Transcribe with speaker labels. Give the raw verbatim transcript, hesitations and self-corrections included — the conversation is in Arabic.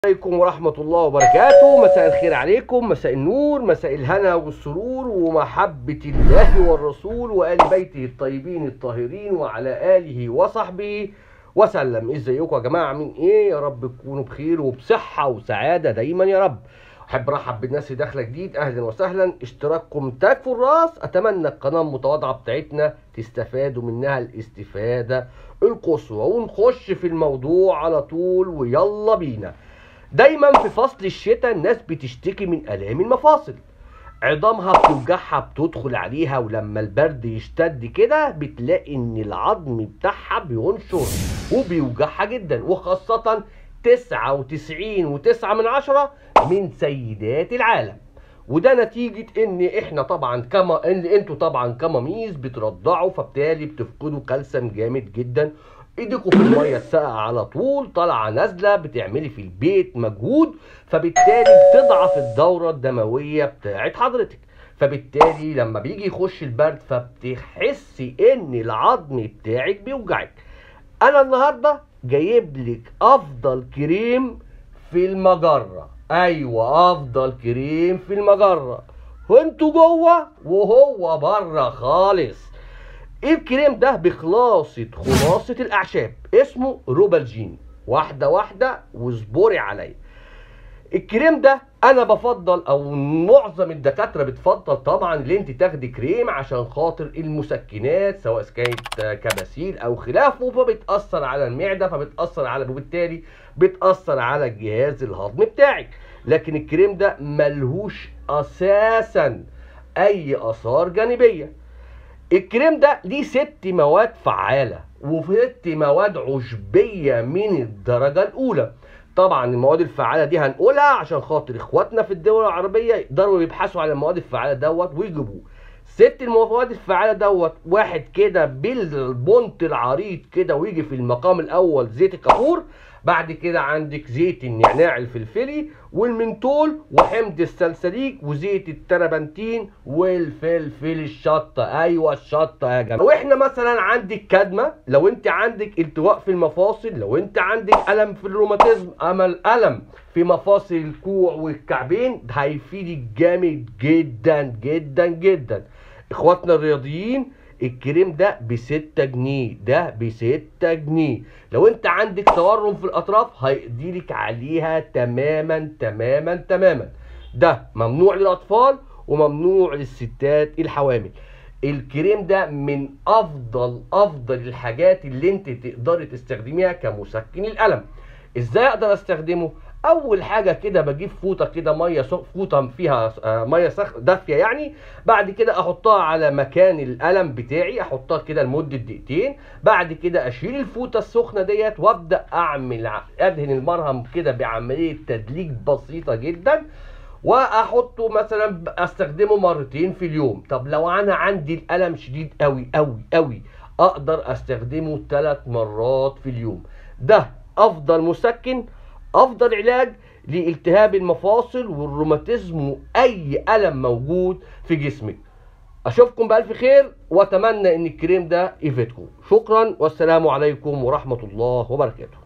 Speaker 1: عليكم ورحمة الله وبركاته. مساء الخير عليكم، مساء النور، مساء الهنا والسرور ومحبة الله والرسول وآل بيته الطيبين الطاهرين وعلى آله وصحبه وسلم. ازيكم يا جماعة؟ عاملين ايه؟ يا رب تكونوا بخير وبصحة وسعادة دايما يا رب. احب ارحب بالناس اللي داخله جديد، اهلا وسهلا. اشتراككم تاج في الراس. اتمنى القناه المتواضعه بتاعتنا تستفادوا منها الاستفاده القصوى، ونخش في الموضوع على طول ويلا بينا. دايما في فصل الشتاء الناس بتشتكي من الام المفاصل، عظامها بتوجعها بتدخل عليها، ولما البرد يشتد كده بتلاقي ان العظم بتاعها بينشر وبيوجعها جدا، وخاصة تسعة وتسعين وتسعة من عشرة من سيدات العالم. وده نتيجة ان احنا طبعا كما ان انتوا طبعا كماميز بترضعوا، فبالتالي بتفقدوا كالسيوم جامد جدا. ايديكوا في الميه الساقعه على طول، طالعه نازله، بتعملي في البيت مجهود، فبالتالي بتضعف الدوره الدمويه بتاعت حضرتك. فبالتالي لما بيجي يخش البرد فبتحسي ان العظم بتاعك بيوجعك. انا النهارده جايب لك افضل كريم في المجره، ايوه افضل كريم في المجره، وانتوا جوه وهو بره خالص. الكريم ده بخلاصة خلاصة الأعشاب، اسمه روبالجين. واحدة واحدة واصبري عليا. الكريم ده أنا بفضل، أو معظم الدكاترة بتفضل طبعا إن أنت تاخدي كريم عشان خاطر المسكنات، سواء كانت كباسيل أو خلافه، فبتأثر على المعدة، فبتأثر على، وبالتالي بتأثر على الجهاز الهضمي بتاعك. لكن الكريم ده ملهوش أساسا أي آثار جانبية. الكريم ده ليه ست مواد فعالة وست مواد عشبية من الدرجة الأولى. طبعا المواد الفعالة دي هنقولها عشان خاطر اخواتنا في الدول العربية يقدروا يبحثوا على المواد الفعالة دوت ويجيبوه. ست المواد الفعالة دوت، واحد كده بالبنط العريض كده ويجي في المقام الأول زيت الكافور، بعد كده عندك زيت النعناع الفلفلي والمنتول وحمض السلسليك وزيت التربنتين والفلفل الشطه، ايوه الشطه يا جماعه. واحنا مثلا عندك كدمه، لو انت عندك التواء في المفاصل، لو انت عندك الم في الروماتيزم، امل الم في مفاصل الكوع والكعبين، هيفيدك جامد جدا جدا جدا. اخواتنا الرياضيين الكريم ده بستة جنيه، ده بستة جنيه. لو انت عندك تورم في الاطراف هيقضيلك عليها تماما تماما تماما. ده ممنوع للاطفال وممنوع للستات الحوامل. الكريم ده من افضل افضل الحاجات اللي انت تقدري تستخدميها كمسكن الالم. ازاي اقدر استخدمه؟ اول حاجه كده بجيب فوطه كده ميه سخ... فوطه فيها آه ميه سخ... دافيه يعني. بعد كده احطها على مكان الالم بتاعي، احطها كده لمده دقيقتين. بعد كده اشيل الفوطه السخنه ديت وابدا اعمل ادهن المرهم كده بعمليه تدليك بسيطه جدا، واحطه مثلا استخدمه مرتين في اليوم. طب لو انا عندي الالم شديد قوي قوي قوي اقدر استخدمه ثلاث مرات في اليوم. ده افضل مسكن، افضل علاج لالتهاب المفاصل والروماتيزم واي الم موجود في جسمك. اشوفكم بالف خير، واتمنى ان الكريم ده يفيدكم. شكرا والسلام عليكم ورحمة الله وبركاته.